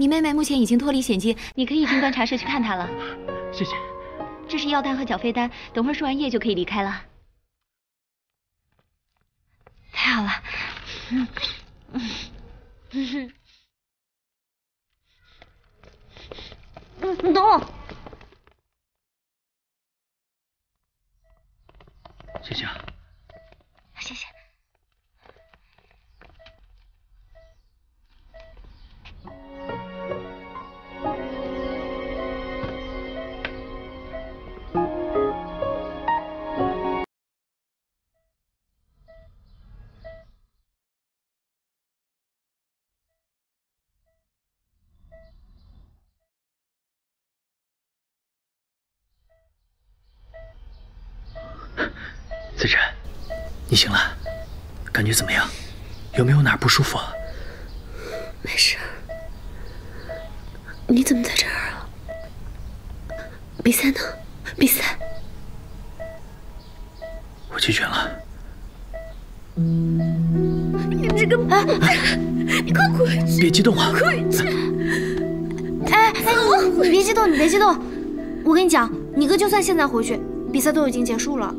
你妹妹目前已经脱离险境，你可以进观察室去看她了。 谢谢。 这是药单和缴费单，等会儿输完液就可以离开了。太好了，你等我。 谢谢啊。 谢谢。 子辰，你醒了，感觉怎么样？有没有哪儿不舒服啊？ 没事。你怎么在这儿啊？比赛呢？比赛？ 我弃权了。 你这个……你快回去！ 别激动啊！ 回去！ 你别激动，你别激动。我跟你讲，你哥就算现在回去，比赛都已经结束了。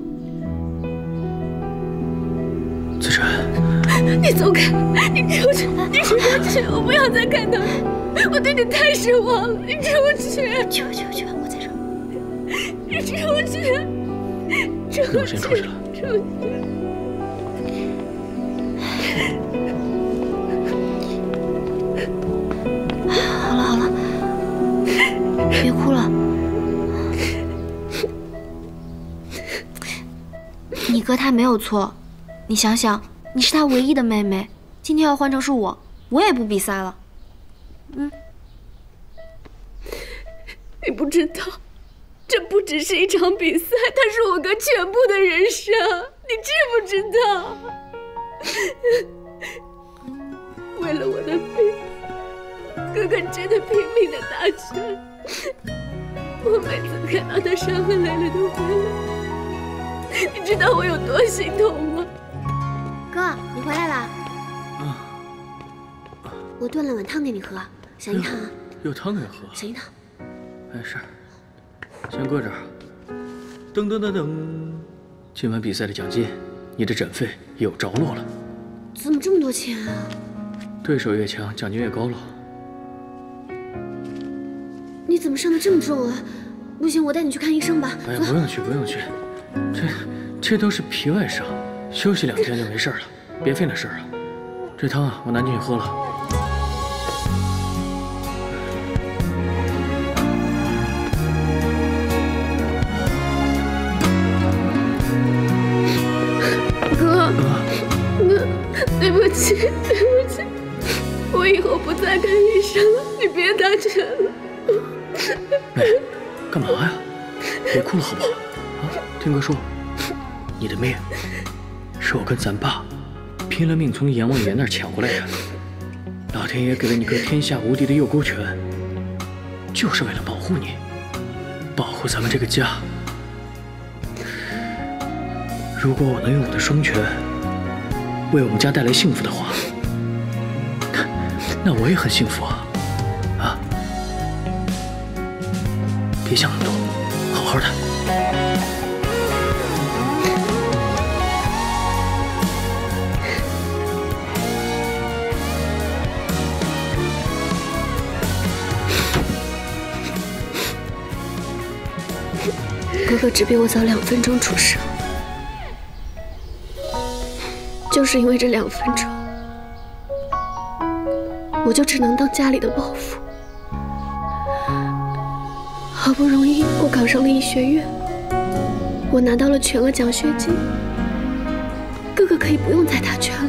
子辰， 你走开！你出去！你出去！我不要再看到你！我对你太失望了！你出去！ 去，我在这儿。 你出去！ 那我先出去了。 出去！ 好了，别哭了。你哥他没有错，你想想，你是他唯一的妹妹，今天要换成是我，我也不比赛了。 你不知道，这不只是一场比赛，它是我哥全部的人生，你知不知道？为了我的妹妹，哥哥真的拼命的打拳。我每次看到他伤痕累累的回来，你知道我有多心痛吗？ 哥，你回来了。 我炖了碗汤给你喝，想一汤啊？ 有汤可以喝。 想一汤。 没事，先搁这儿。噔噔噔噔，今晚比赛的奖金，你的诊费也有着落了。 怎么这么多钱啊？ 对手越强，奖金越高喽。 你怎么伤得这么重啊？不行，我带你去看医生吧。 哎呀，不用去，这都是皮外伤，休息2天就没事了，别费那事儿了。这汤啊，我拿进去喝了。 哥，对不起，我以后不再看医生了，你别打拳了。 妹，干嘛呀？别哭了好不好？啊，听哥说，你的命是我跟咱爸拼了命从阎王爷那儿抢回来的。老天爷给了你个天下无敌的右勾拳，就是为了保护你，保护咱们这个家。如果我能用我的双拳为我们家带来幸福的话，那我也很幸福啊！啊，别想那么多，好好的。 哥哥只比我早2分钟出生，就是因为这2分钟，我就只能当家里的包袱。好不容易我考上了医学院，我拿到了全额奖学金，哥哥可以不用再打拳了，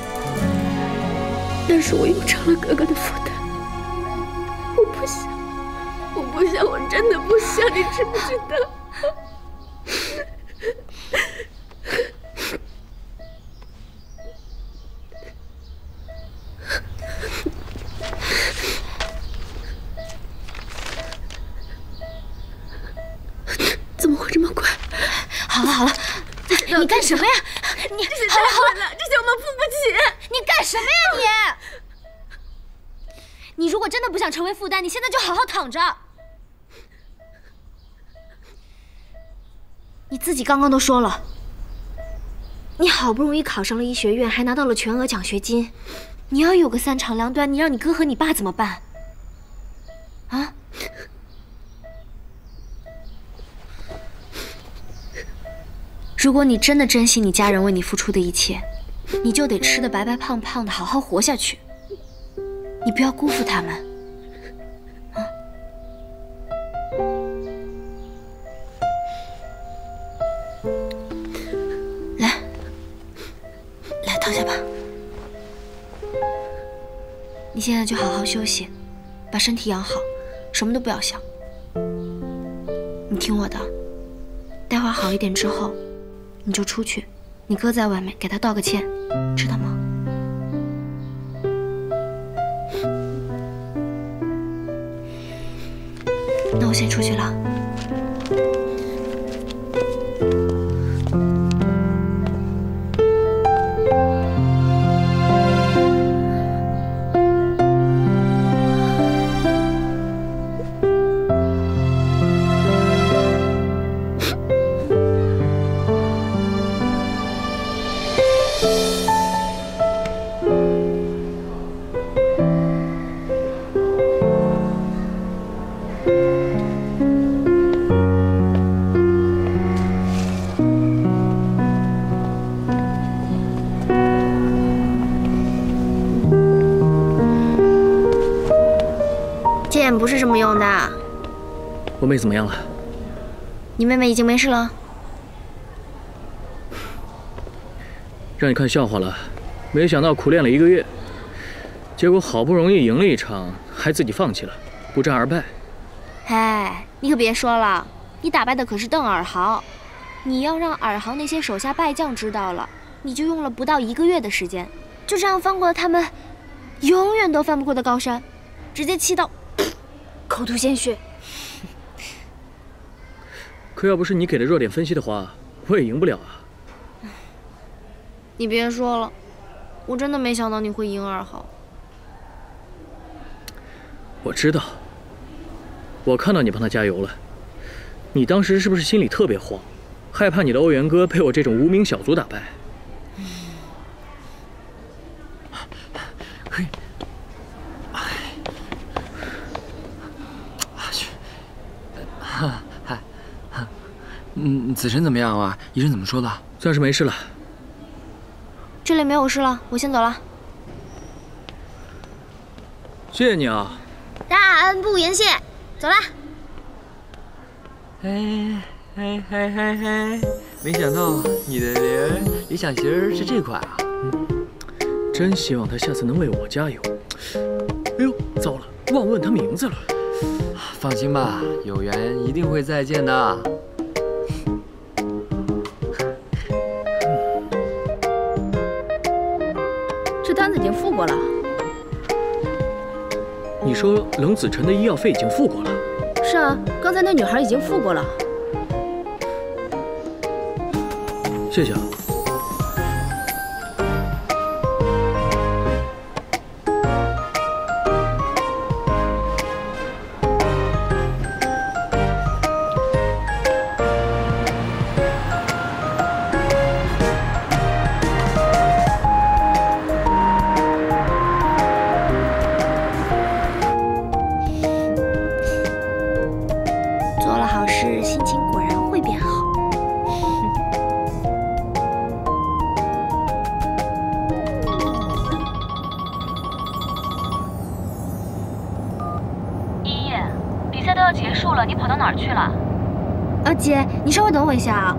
但是我又成了哥哥的负担。我不想，我真的不想，你知不知道？怎么会这么快？ 好了，你干什么呀？你好了， 这些我们付不起。 你干什么呀你？ 你如果真的不想成为负担，你现在就好好躺着。你自己刚刚都说了，你好不容易考上了医学院，还拿到了全额奖学金，你要有个三长两短，你让你哥和你爸怎么办？啊？如果你真的珍惜你家人为你付出的一切，你就得吃得白白胖胖的，好好活下去。你不要辜负他们，啊！来，躺下吧。你现在就好好休息，把身体养好，什么都不要想。你听我的，待会儿好一点之后，你就出去，你哥在外面，给他道个歉，知道吗？那我先出去了。剑不是这么用的。 我妹怎么样了？ 你妹妹已经没事了。 让你看笑话了，没想到苦练了1个月，结果好不容易赢了一场，还自己放弃了，不战而败。 哎，你可别说了，你打败的可是邓尔豪。你要让尔豪那些手下败将知道了，你就用了不到1个月的时间，就这样翻过了他们永远都翻不过的高山，直接气到口吐鲜血。 可要不是你给的弱点分析的话，我也赢不了啊。 你别说了，我真的没想到你会赢尔豪。 我知道，我看到你帮他加油了。你当时是不是心里特别慌，害怕你的欧元哥被我这种无名小卒打败？ 嘿，哎，去，子晨怎么样啊？医生怎么说的？ 算是没事了。 这里没有事了，我先走了。 谢谢你啊。 大恩不言谢，走啦。 嘿，没想到你的理想型是这款啊！ 真希望他下次能为我加油。哎呦，糟了，忘问他名字了。 放心吧，有缘一定会再见的。 这单子已经付过了。 你说冷子晨的医药费已经付过了？ 是啊，刚才那女孩已经付过了。 谢谢啊。 做了好事，心情果然会变好。 依依，比赛都要结束了，你跑到哪儿去了？ 姐，你稍微等我一下啊。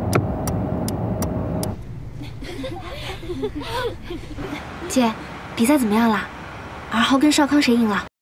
姐，比赛怎么样了？尔豪跟少康谁赢了？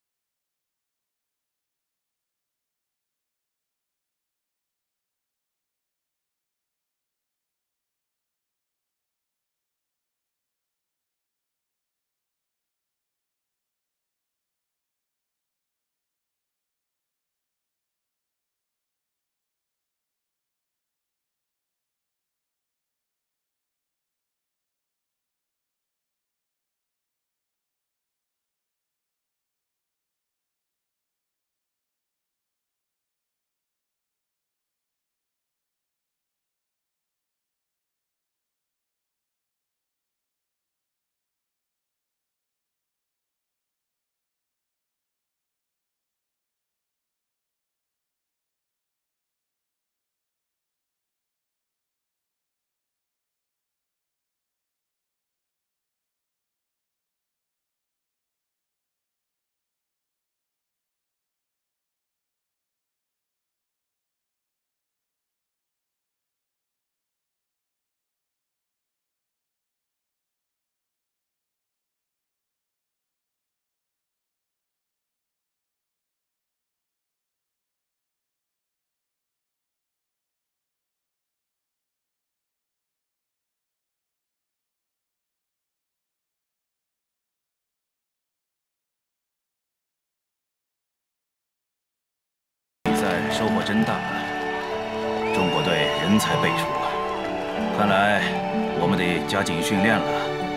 收获真大，中国队人才辈出，看来我们得加紧训练了。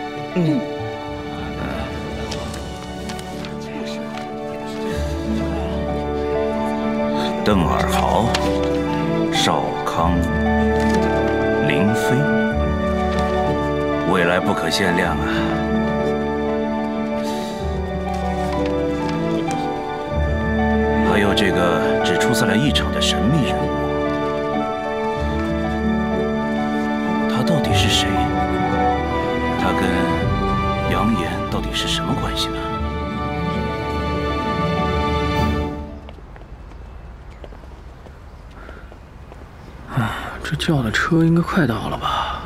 邓尔豪、邵康、林飞，未来不可限量啊！还有这个只出赛了1场的神秘人物，他到底是谁？他跟杨岩到底是什么关系呢？ 这叫的车应该快到了吧？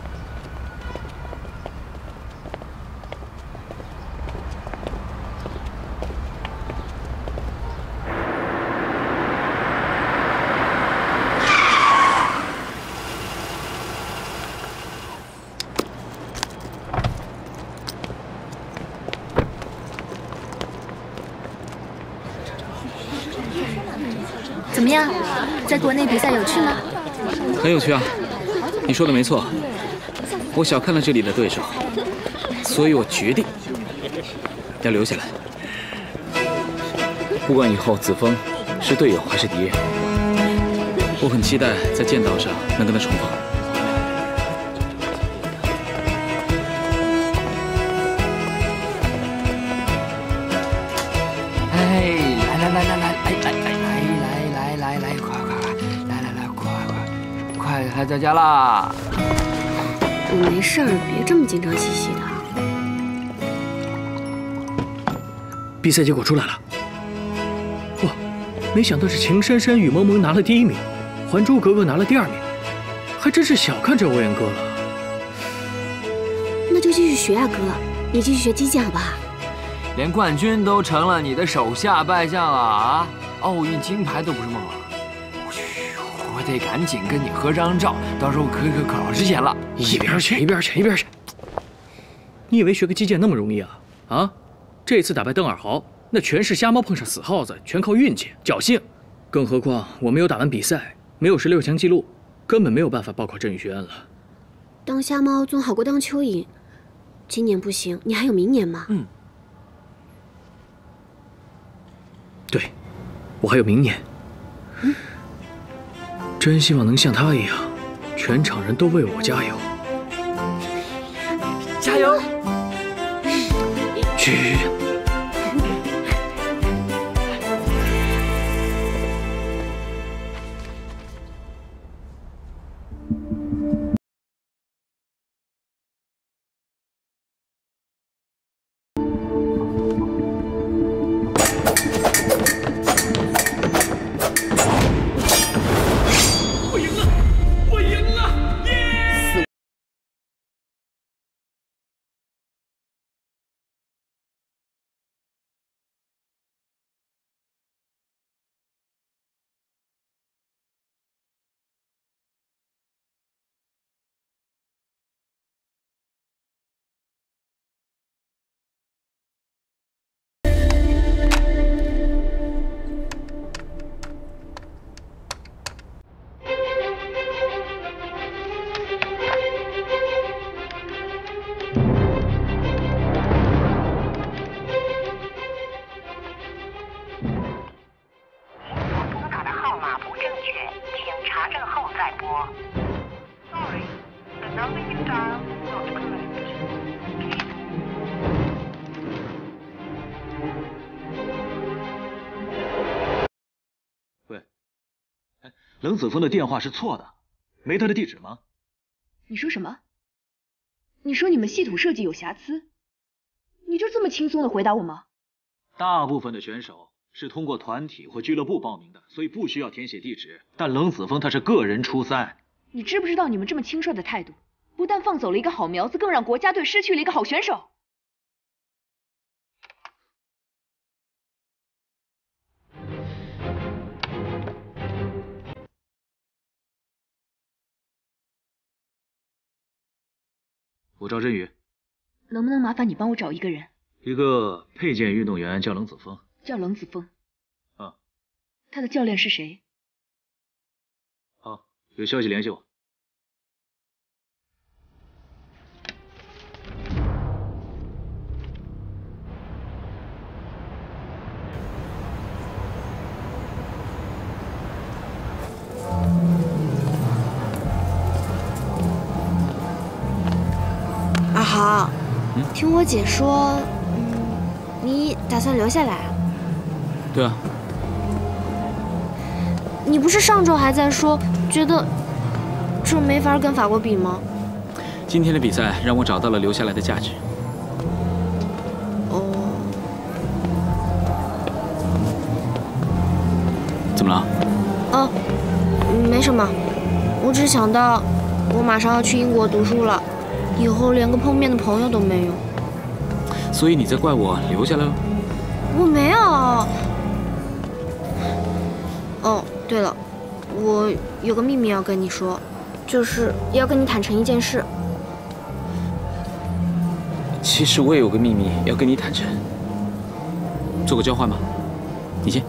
怎么样，在国内比赛有趣吗？ 很有趣啊，你说的没错，我小看了这里的对手，所以我决定要留下来。不管以后子枫是队友还是敌人，我很期待在剑道上能跟他重逢。 快来到家啦！ 我没事儿，别这么紧张兮兮的。 比赛结果出来了，哇，没想到是秦珊珊、雨蒙蒙拿了第1名，还珠格格拿了第2名，还真是小看这欧阳哥了。 那就继续学啊，哥，你继续学击剑好不好？ 连冠军都成了你的手下败将了啊！奥运金牌都不是梦了。我得赶紧跟你合张照，到时候可老值钱了。 一边去，一边去，一边去！你以为学个击剑那么容易啊？啊！这次打败邓尔豪，那全是瞎猫碰上死耗子，全靠运气、侥幸。更何况我没有打完比赛，没有16强记录，根本没有办法报考郑宇学院了。 当瞎猫总好过当蚯蚓。今年不行，你还有明年吗？ 对，我还有明年。真希望能像他一样，全场人都为我加油。 加油！ 去。 冷子枫的电话是错的，没他的地址吗？ 你说什么？你说你们系统设计有瑕疵？你就这么轻松的回答我吗？ 大部分的选手是通过团体或俱乐部报名的，所以不需要填写地址。但冷子枫他是个人出赛。 你知不知道你们这么轻率的态度，不但放走了一个好苗子，更让国家队失去了一个好选手。 我赵振宇， 能不能麻烦你帮我找一个人？ 一个佩剑运动员叫冷子枫。 叫冷子枫。 啊。 他的教练是谁？ 有消息联系我。 二豪，听我姐说，你打算留下来啊？ 对啊。 你不是上周还在说，觉得这没法跟法国比吗？ 今天的比赛让我找到了留下来的价值。 哦。 怎么了？ 哦，没什么，我只想到我马上要去英国读书了，以后连个碰面的朋友都没有。 所以你在怪我留下来了？ 我没有。哦，对了，我有个秘密要跟你说，就是要跟你坦诚一件事。 其实我也有个秘密要跟你坦诚，做个交换吧，你先。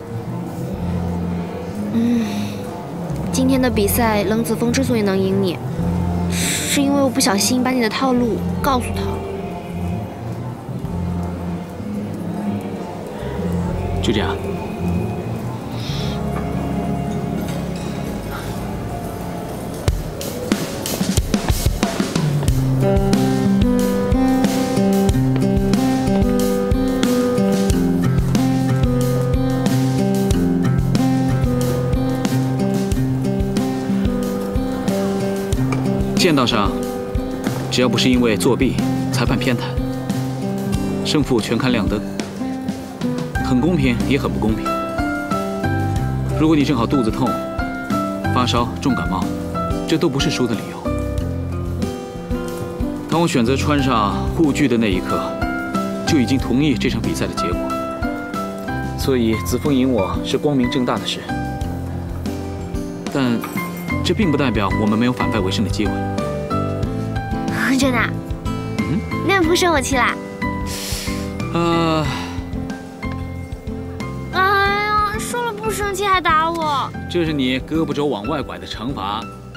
今天的比赛，冷子峰之所以能赢你，是因为我不小心把你的套路告诉他了。 就这样。剑道上，只要不是因为作弊、裁判偏袒，胜负全看亮灯，很公平也很不公平。如果你正好肚子痛、发烧、重感冒，这都不是输的理由。当我选择穿上护具的那一刻，就已经同意这场比赛的结果。所以子枫赢我是光明正大的事，但这并不代表我们没有反败为胜的机会。 真的？那不生我气啦？哎呀，说了不生气还打我！ 这是你胳膊肘往外拐的惩罚。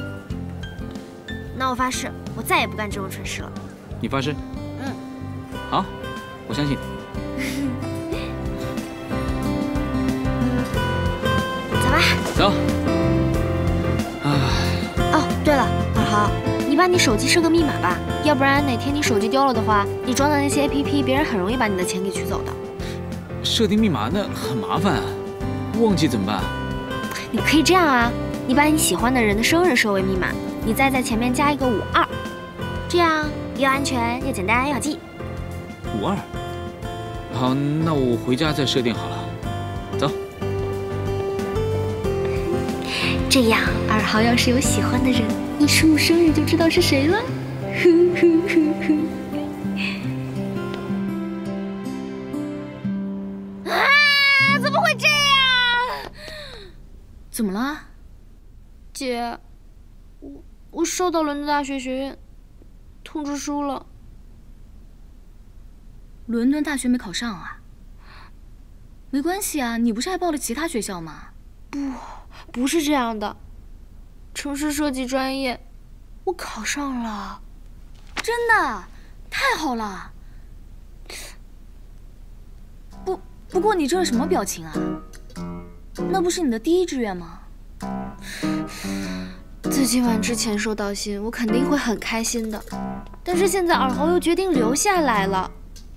那我发誓，我再也不干这种蠢事了。 你发誓？好，我相信你。 走吧。 走。 哦，对了，二豪，你把你手机设个密码吧，要不然哪天你手机丢了的话，你装的那些 APP， 别人很容易把你的钱给取走的。 设定密码那很麻烦，忘记怎么办？ 你可以这样啊，你把你喜欢的人的生日设为密码，你再在前面加一个52，这样又安全又简单又好记。 52。好，那我回家再设定好了。走。 这样，二豪要是有喜欢的人，一出生日就知道是谁了。啊！怎么会这样？ 怎么了？ 姐，我收到伦敦大学学院通知书了。 伦敦大学没考上啊？没关系啊，你不是还报了其他学校吗？ 不是这样的，城市设计专业，我考上了。 真的？太好了！不过你这是什么表情啊？那不是你的第一志愿吗？ 在今晚之前收到信，我肯定会很开心的。但是现在二豪又决定留下来了，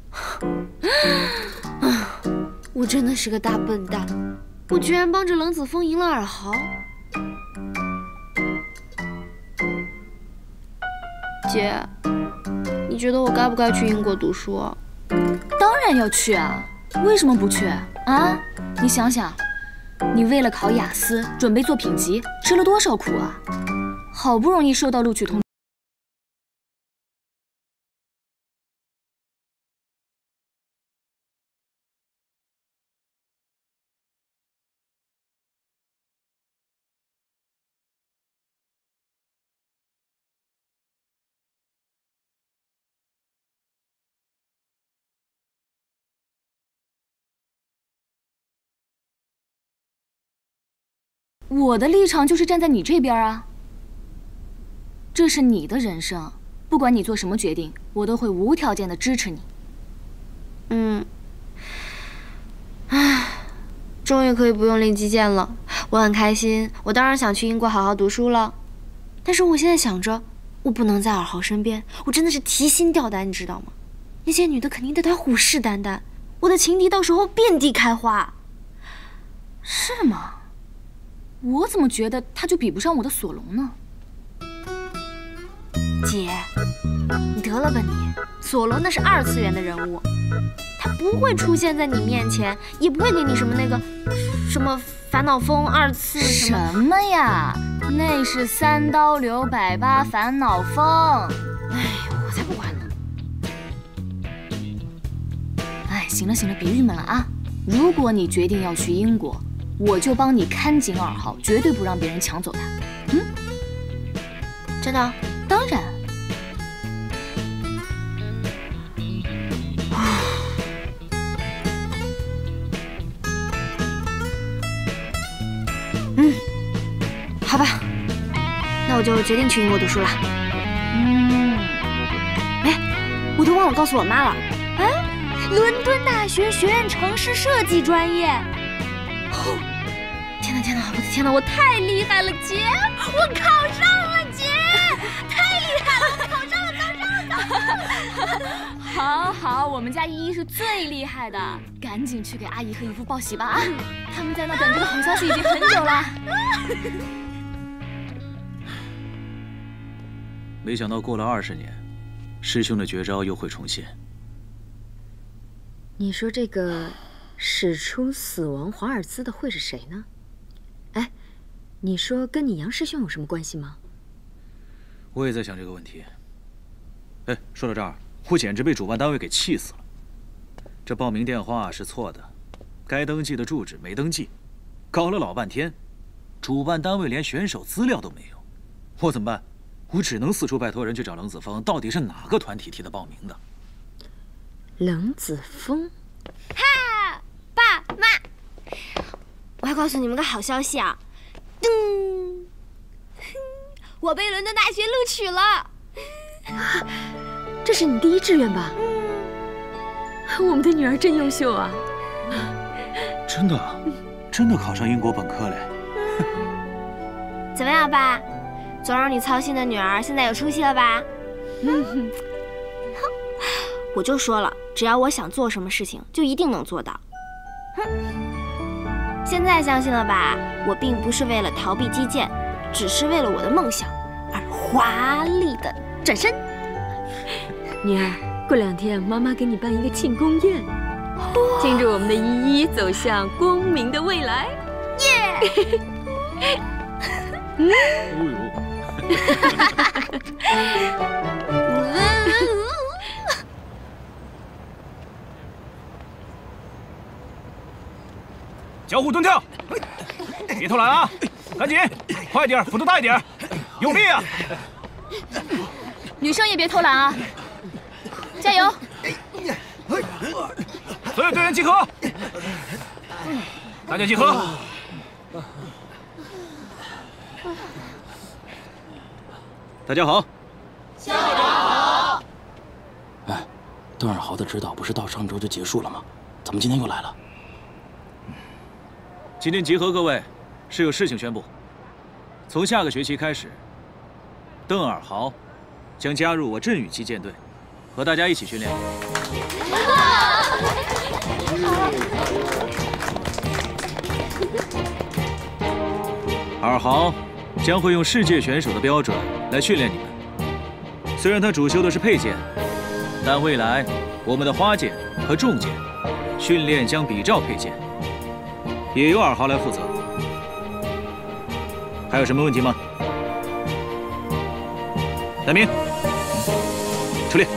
我真的是个大笨蛋，我居然帮着冷子枫赢了二豪。姐，你觉得我该不该去英国读书啊？ 当然要去啊！为什么不去啊？你想想，你为了考雅思，准备做品级，吃了多少苦啊！好不容易收到录取通知。我的立场就是站在你这边啊， 这是你的人生，不管你做什么决定，我都会无条件的支持你。 终于可以不用练击剑了，我很开心。我当然想去英国好好读书了，但是我现在想着，我不能在尔豪身边，我真的是提心吊胆，你知道吗？那些女的肯定对他虎视眈眈，我的情敌到时候遍地开花。 是吗？我怎么觉得他就比不上我的索隆呢？ 姐，你得了吧你！索隆那是2次元的人物，他不会出现在你面前，也不会给你什么那个什么烦恼风2次什么呀？那是3刀流108烦恼风。 哎，我才不管呢！ 哎，行了，别郁闷了啊！如果你决定要去英国，我就帮你看紧2号，绝对不让别人抢走他。 真的？ 当然。 好吧，那我就决定去英国读书了。我都忘了告诉我妈了。伦敦大学学院城市设计专业。天哪，我的天哪，我太厉害了，姐！我考上了，姐！太厉害了，我考上了！ 好，我们家依依是最厉害的，赶紧去给阿姨和姨父报喜吧啊！他们在那等这个好消息已经很久了。 没想到过了20年，师兄的绝招又会重现。 你说这个使出死亡华尔兹的会是谁呢？哎，你说跟你杨师兄有什么关系吗？ 我也在想这个问题。哎，说到这儿，我简直被主办单位给气死了。这报名电话是错的，该登记的住址没登记，搞了老半天，主办单位连选手资料都没有，我怎么办？我只能四处拜托人去找冷子枫，到底是哪个团体替他报名的？ 冷子枫？ 哈，爸妈，我要告诉你们个好消息啊！我被伦敦大学录取了。 这是你第1志愿吧？我们的女儿真优秀啊！ 真的考上英国本科嘞！ 怎么样，爸？总让你操心的女儿现在有出息了吧？我就说了，只要我想做什么事情，就一定能做到。现在相信了吧？我并不是为了逃避击剑，只是为了我的梦想而华丽的转身。 女儿，过2天妈妈给你办一个庆功宴，庆祝我们的依依走向光明的未来。 耶！ 交互蹲跳，别偷懒啊！赶紧，快点，幅度大一点，用力啊！ 女生也别偷懒啊！加油！ 所有队员集合，大家集合。 大家好。 校长好。哎，邓尔豪的指导不是到上周就结束了吗？怎么今天又来了？ 今天集合各位是有事情宣布。从下个学期开始，邓尔豪将加入我振宇击剑队，和大家一起训练。尔豪将会用世界选手的标准来训练你们。虽然他主修的是佩剑，但未来我们的花剑和重剑训练将比照佩剑，也由尔豪来负责。还有什么问题吗？南明，出列。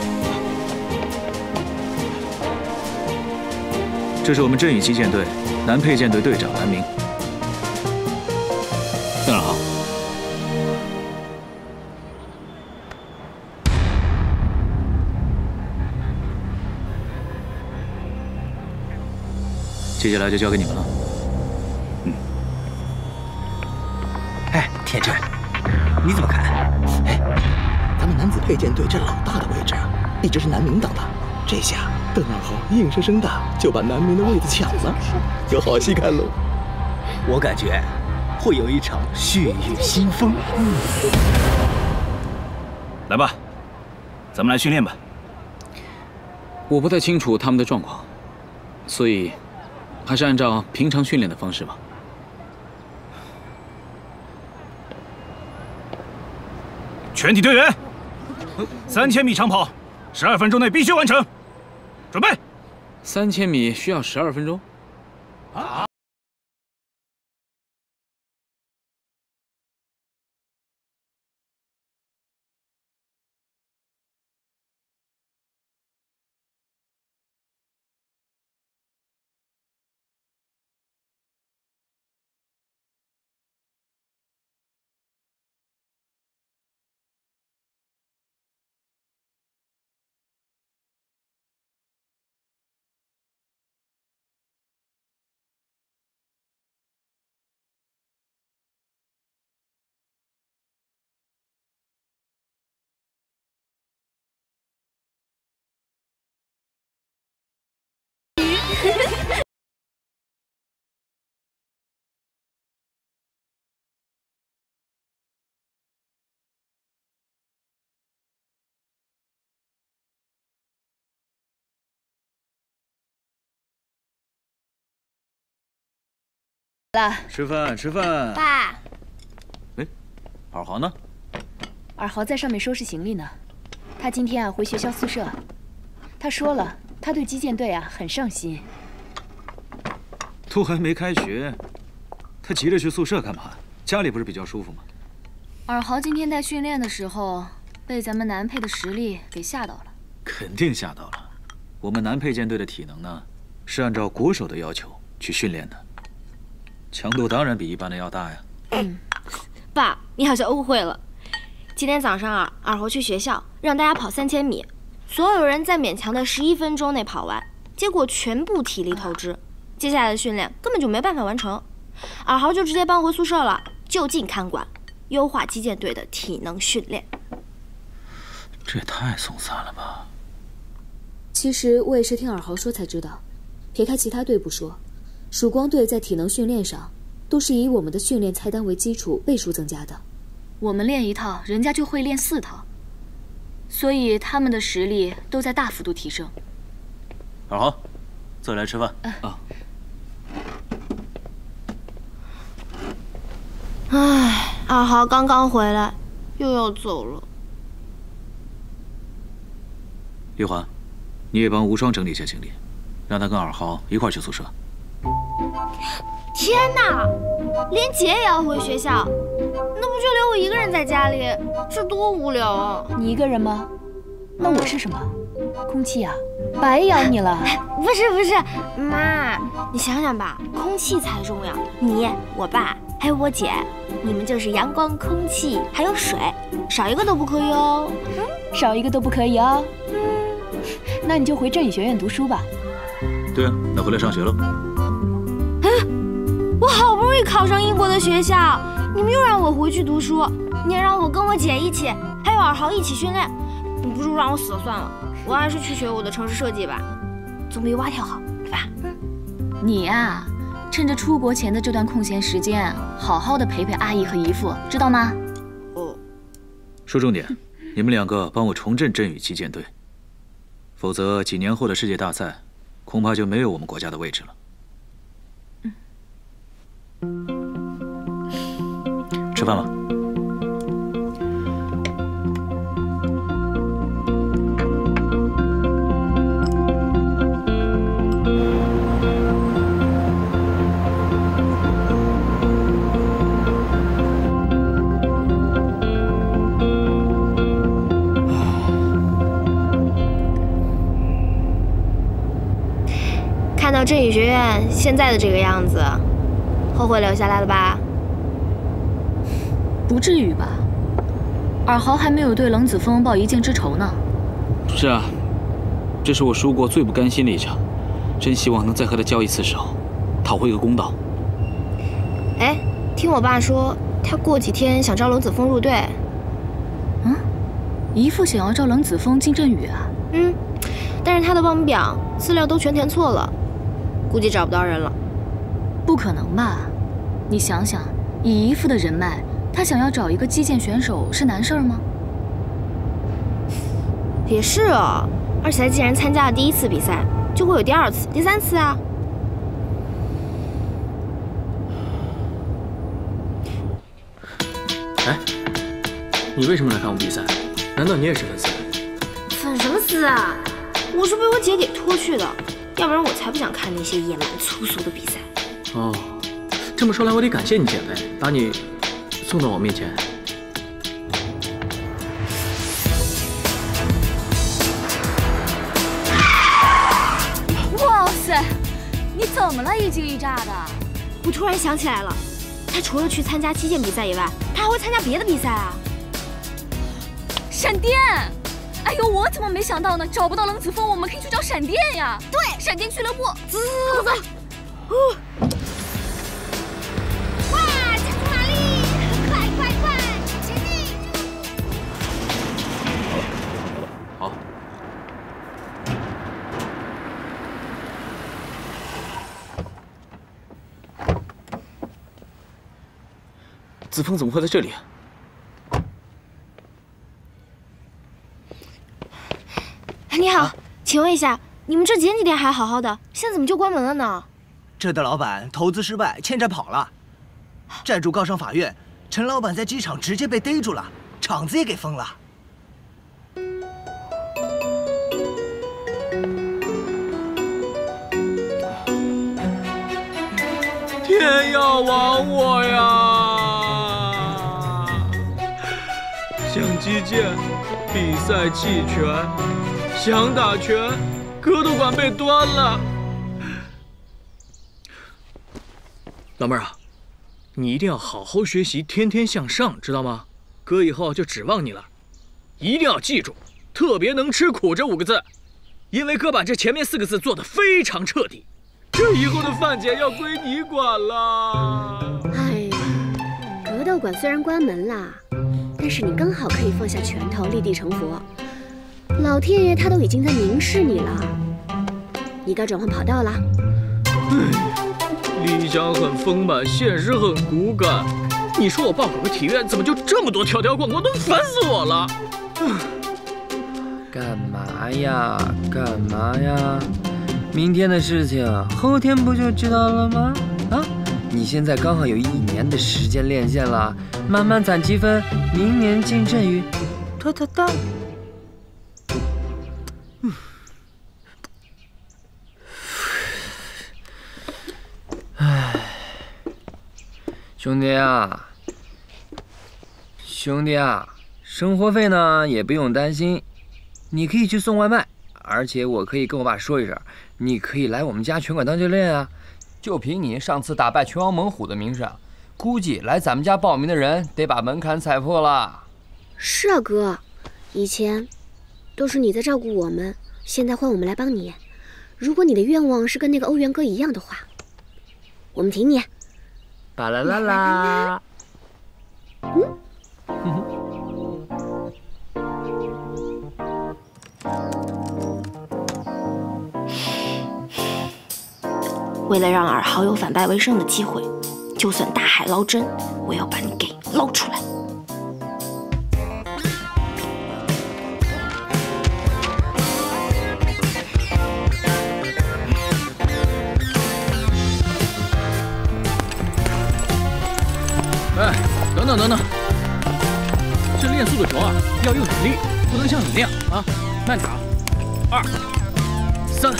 这是我们振宇击剑队男佩剑队队长南明。邓尔豪。接下来就交给你们了。 哎，天真，你怎么看？哎。 配件队这老大的位置一直是南明当的，这下邓二豪硬生生的就把南明的位子抢了，有好戏看喽！ 我感觉会有一场血雨腥风。 来吧，咱们来训练吧。 我不太清楚他们的状况，所以还是按照平常训练的方式吧。 全体队员，3000米长跑，12分钟内必须完成。准备。 3000米需要12分钟？ 啊！ 吃饭，吃饭。 爸， 哎，二豪呢？ 二豪在上面收拾行李呢。他今天回学校宿舍。他说了，他对击剑队很上心。 都还没开学，他急着去宿舍干嘛？家里不是比较舒服吗？ 二豪今天带训练的时候，被咱们男配的实力给吓到了。 肯定吓到了。我们男配剑队的体能呢，是按照国手的要求去训练的。强度当然比一般的要大呀。 爸，你好像误会了。今天早上二豪去学校让大家跑3000米，所有人在勉强的11分钟内跑完，结果全部体力透支，接下来的训练根本就没办法完成。二豪就直接搬回宿舍了，就近看管，优化击剑队的体能训练。 这也太松散了吧！ 其实我也是听二豪说才知道，撇开其他队不说，曙光队在体能训练上都是以我们的训练菜单为基础倍数增加的。我们练一套，人家就会练4套，所以他们的实力都在大幅度提升。 二豪，再来吃饭。 唉，二豪刚刚回来，又要走了。 丽华，你也帮无双整理一下行李，让他跟二豪一块去宿舍。 天哪，连姐也要回学校，那不就留我一个人在家里，这多无聊啊！ 你一个人吗？那我是什么？空气啊，白养你了。 不是，妈，你想想吧，空气才重要。你、我爸还有我姐，你们就是阳光、空气还有水，少一个都不可以哦。 少一个都不可以哦。那你就回振宇学院读书吧。 对啊，那回来上学了。 我好不容易考上英国的学校，你们又让我回去读书，你也让我跟我姐一起，还有二豪一起训练，你不如让我死了算了，我还是去学我的城市设计吧，总比蛙跳好，对吧？ 你呀，趁着出国前的这段空闲时间，好好的陪陪阿姨和姨父，知道吗？ 哦。 说重点，你们2个帮我重振振宇击剑队，否则几年后的世界大赛，恐怕就没有我们国家的位置了。吃饭吧。 看到振宇学院现在的这个样子，后悔留下来了吧？ 不至于吧，二豪还没有对冷子峰报一箭之仇呢。 是啊，这是我输过最不甘心的一场，真希望能再和他交一次手，讨回个公道。 哎，听我爸说，他过几天想招冷子峰入队。 姨父想要召冷子峰进阵雨啊？ 但是他的报名表资料都全填错了，估计找不到人了。 不可能吧？你想想，以姨父的人脉，他想要找一个击剑选手是难事儿吗？ 也是哦，而且他既然参加了第1次比赛，就会有第2次、第3次啊。 哎，你为什么来看我比赛？难道你也是粉丝？ 粉什么丝啊！我是被我姐给拖去的，要不然我才不想看那些野蛮粗俗的比赛。 哦，这么说来，我得感谢你姐妹，把你送到我面前。 哇塞，你怎么了？一惊一乍的。 我突然想起来了，他除了去参加击剑比赛以外，他还会参加别的比赛啊。 闪电！哎呦，我怎么没想到呢？找不到冷子峰，我们可以去找闪电呀。对，闪电俱乐部。走。 哇，加速马力，快，前进！ 好。 子枫怎么会在这里？ 你好，请问一下，你们这前几天还好好的，现在怎么就关门了呢？ 这的老板投资失败，欠债跑了，债主告上法院，陈老板在机场直接被逮住了，厂子也给封了。 天要亡我呀！想击剑，比赛弃权；想打拳，格斗馆被端了。 老妹儿啊，你一定要好好学习，天天向上，知道吗？哥以后就指望你了，一定要记住，特别能吃苦这5个字，因为哥把这前面4个字做得非常彻底。这以后的饭钱要归你管了。 哎呀，格斗馆虽然关门啦，但是你刚好可以放下拳头，立地成佛。老天爷他都已经在明示你了，你该转换跑道了。 理想很丰满，现实很骨感。你说我报考个体院，怎么就这么多条条框框，都烦死我了。 干嘛呀？明天的事情，后天不就知道了吗？啊，你现在刚好有1年的时间练剑了，慢慢攒积分，明年进阵雨，哒。唉，兄弟啊，生活费呢也不用担心，你可以去送外卖。而且我可以跟我爸说一声，你可以来我们家拳馆当教练啊！就凭你上次打败拳王猛虎的名声，估计来咱们家报名的人得把门槛踩破了。 是啊，哥，以前都是你在照顾我们，现在换我们来帮你。如果你的愿望是跟那个欧元哥一样的话，我们挺你。 巴啦啦啦！ 为了让尔豪有反败为胜的机会，就算大海捞针，我要把你给捞出来。 哎，等等，这练速度球啊，要用体力，不能像你那样啊，慢点啊，2、3。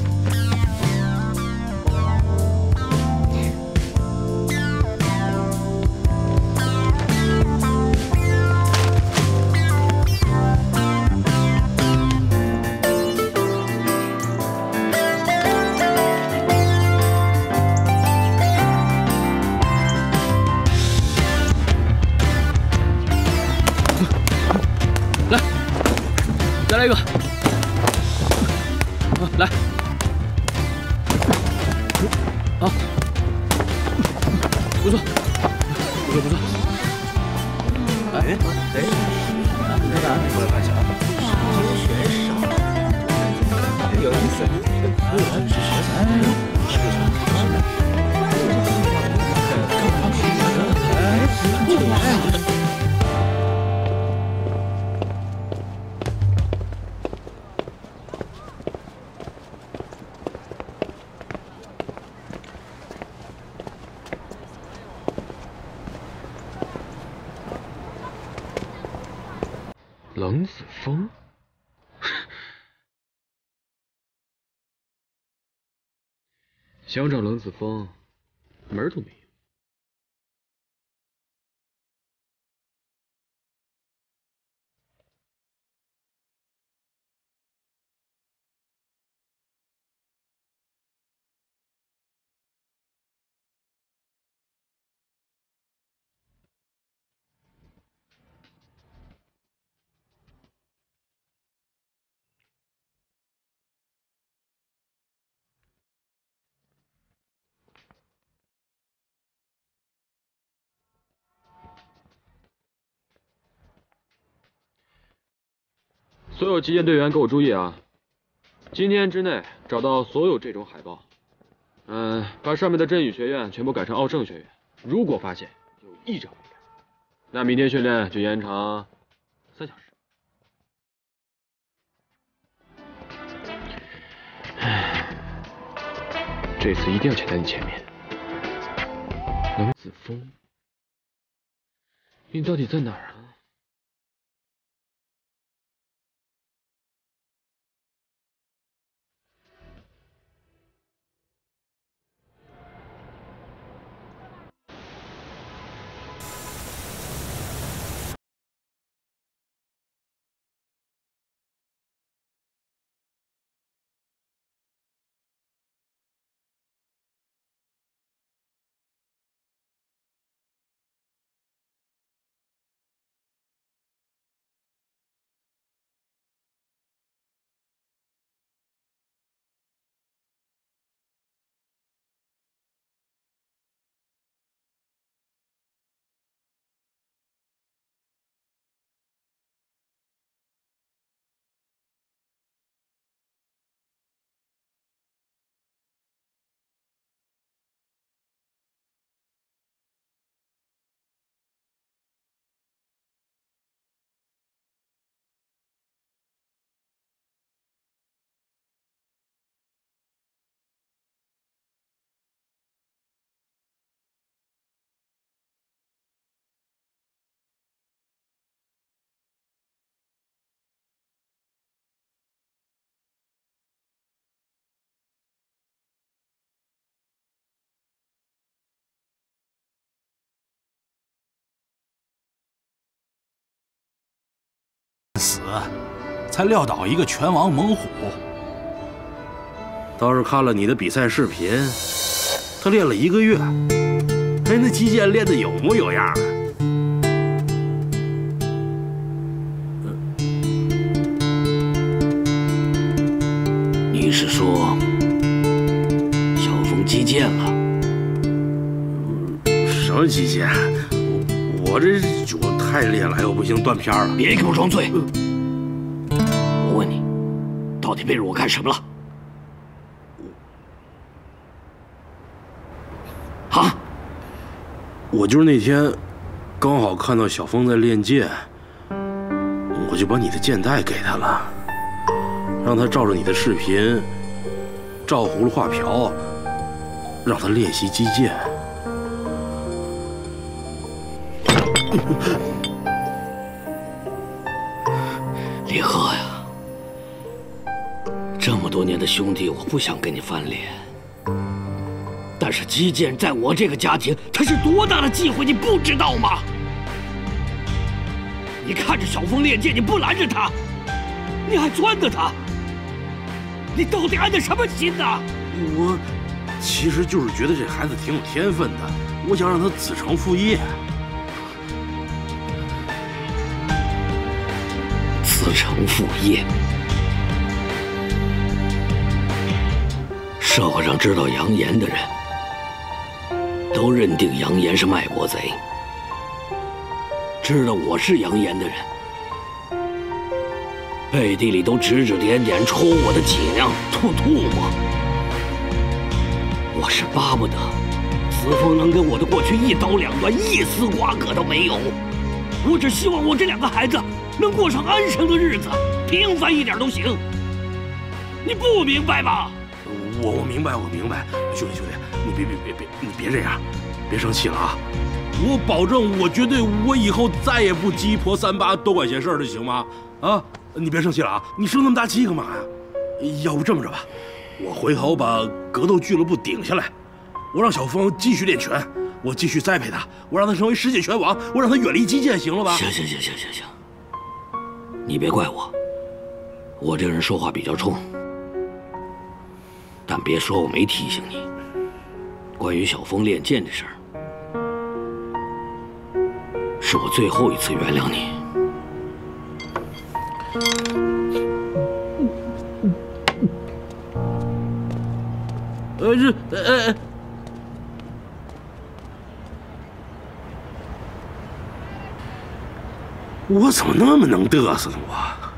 再来一个，来，好，不错， 哎， 冷子峰，想找冷子峰，门都没有。所有击剑队员给我注意啊！今天之内找到所有这种海报，把上面的振宇学院全部改成傲盛学院。如果发现有异常违改，那明天训练就延长3小时。这次一定要抢在你前面。冷子峰，你到底在哪儿啊？ 死，才撂倒一个拳王猛虎。 倒是看了你的比赛视频，他练了1个月，哎，那击剑练的有模有样的。 你是说小峰击剑了？ 什么击剑？我这脚太厉害了，又不行，断片了。 别给我装醉！我问你，到底背着我干什么了？啊！ 我就是那天刚好看到小峰在练剑，我就把你的剑带给他了，让他照着你的视频照葫芦画瓢，让他练习击剑。 李贺呀，这么多年的兄弟，我不想跟你翻脸，但是击剑在我这个家庭，它是多大的忌讳，你不知道吗？你看着小峰练剑，你不拦着他，你还钻着他，你到底安的什么心呐？ 我其实就是觉得这孩子挺有天分的，我想让他子承父业。 子承父业。社会上知道杨岩的人，都认定杨岩是卖国贼。知道我是杨岩的人，背地里都指指点点，戳我的脊梁，吐唾沫。我是巴不得子枫能跟我的过去一刀两断，一丝瓜葛都没有。我只希望我这2个孩子能过上安生的日子，平凡一点都行。你不明白吗？ 我明白，我明白。兄弟，你别这样。 别生气了啊！我保证，我绝对，我以后再也不鸡婆三八多管闲事的，行吗？啊，你别生气了啊！你生那么大气干嘛呀？要不这么着吧，我回头把格斗俱乐部顶下来，我让小峰继续练拳，我继续栽培他，我让他成为世界拳王，我让他远离击剑，行了吧？ 行，你别怪我，我这人说话比较冲，但别说我没提醒你。关于小峰练剑这事儿，是我最后一次原谅你。 我怎么那么能嘚瑟呢？我。